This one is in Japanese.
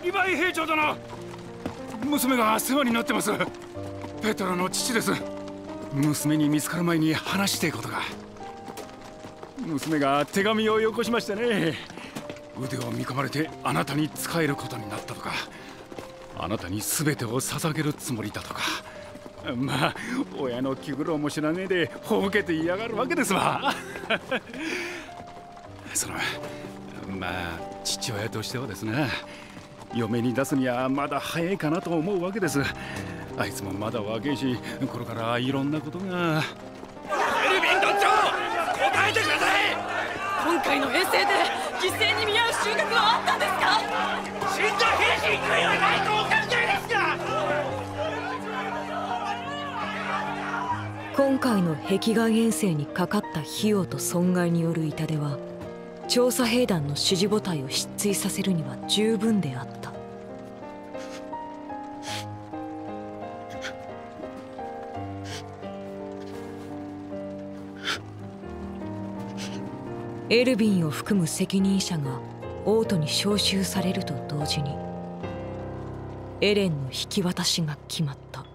リヴァイ兵長殿、娘が世話になってます。ペトラの父です。娘に見つかる前に話していことが。娘が手紙をよこしましてね。腕を見込まれてあなたに仕えることになったとか、あなたに全てを捧げるつもりだとか。まあ親の気苦労も知らねえでほうけて嫌がるわけですわ。まあ父親としてはですね、嫁に出すにはまだ早いかなと思うわけです。あいつもまだ若いし、これからいろんなことが。 エルヴィン団長、答えてください。今回の遠征で犠牲に見合う収穫はあったんですか？死んだ兵士に悔いはないとお考えですか？ 今回の壁外遠征にかかった費用と損害による痛手は、調査兵団の支持母体を失墜させるには十分であった。エルヴィンを含む責任者が王都に召集されると同時に、エレンの引き渡しが決まった。